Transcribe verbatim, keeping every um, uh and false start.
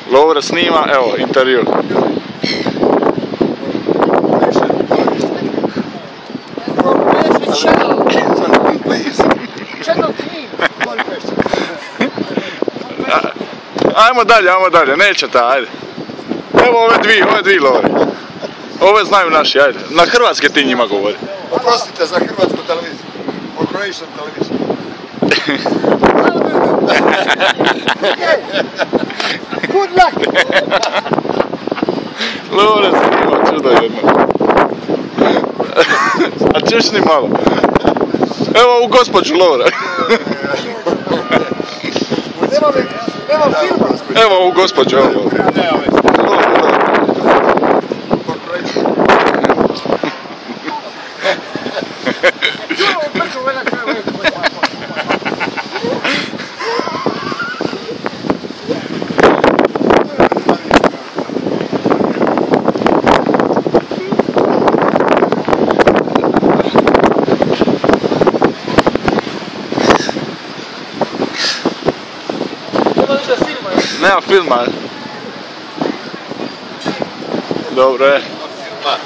Lovre snima, evo, intervju. Ajmo dalje, ajmo dalje, nećete, ajde. Evo ove dvije, ove dvije Lovre. Ove znaju naši, ajde. Na hrvatske ti njima govori. Oprostite za hrvatsku televiziju. For Croatian television. Good luck! Lovre snima, čudo jedno. A čušni malo. Evo ovu gospođu Lovre. Evo filma! Evo ovu gospođu, evo Lovre. Nema filma. Dobro je.